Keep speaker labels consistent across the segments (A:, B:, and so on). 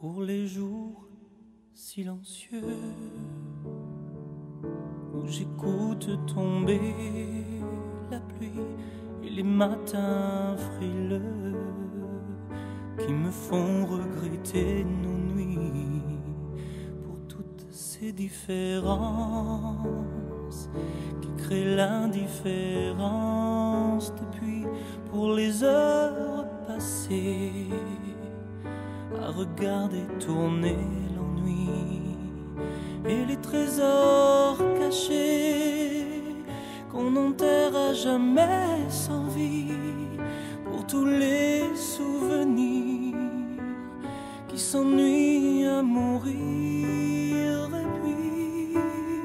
A: pour les jours silencieux où j'écoute tomber la pluie et les matins frileux qui me font regretter nos nuits pour toutes ces différences qui créent l'indifférence depuis pour les heures passées à regarder tourner l'ennui et les trésors cachés qu'on n'enterre à jamais sans vie pour tous les souvenirs qui s'ennuient à mourir. Et puis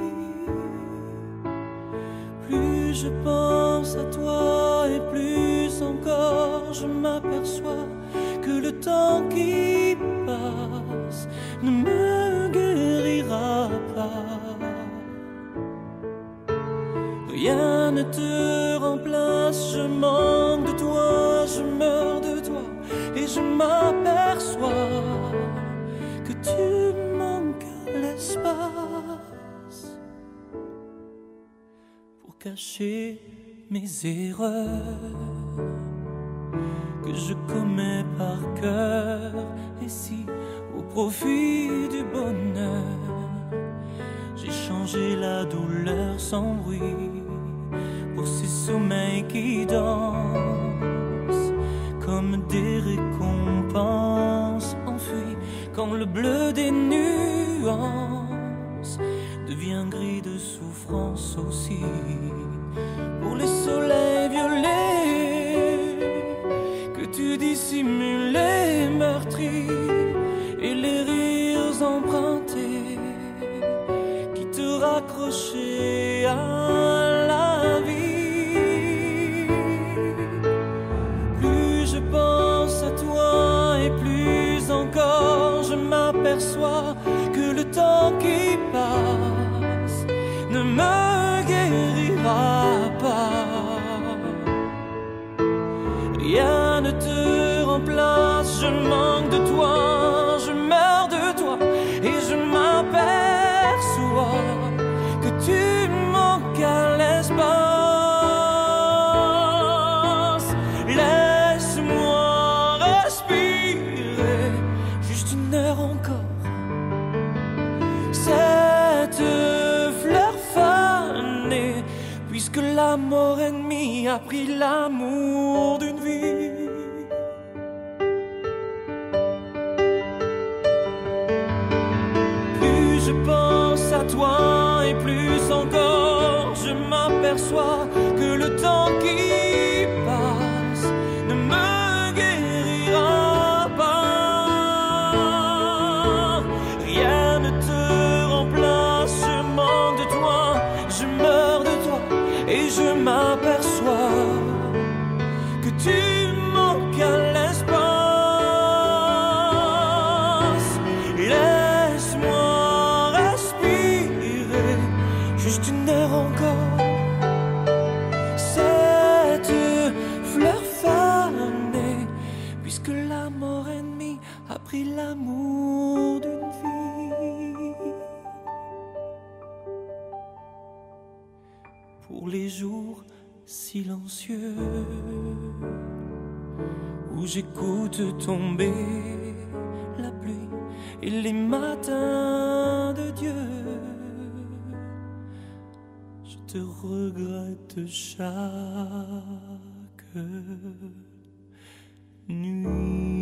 A: plus je pense à toi et plus encore je m'aperçois que le temps qui passe ne me guérira pas. Rien ne te remplace, je manque de toi, je meurs de toi et je m'aperçois que tu manques à l'espace pour cacher mes erreurs que je commets par cœur, et si au profit du bonheur j'ai changé la douleur sans bruit pour ces sommeils qui dansent comme des récompenses enfuies quand le bleu des nuances devient gris de souffrance aussi pour les soleils violets que tu dissimulais meurtris et les rires empruntés qui te raccrochaient à la vie. Plus je pense à toi et plus encore je m'aperçois que le temps qui passe ne me guérira pas. Rien ne te remplace, je manque de toi, je meurs de toi et je m'aperçois que tu manques à l'espace. Laisse-moi respirer juste une heure encore cette fleur fanée, puisque la mort ennemie a pris l'amour d'une vie. Plus je pense à toi et plus encore je m'aperçois que le temps qui passe ne me guérira pas. Rien ne te remplace, je manque de toi, je meurs de toi et je m'aperçois que tu manques à l'espace. Laisse-moi respirer juste une heure encore cette fleur fanée, puisque la mort ennemie a pris l'amour d'une vie. Pour les jours silencieux où j'écoute tomber la pluie et les matins de Dieu, je te regrette chaque nuit.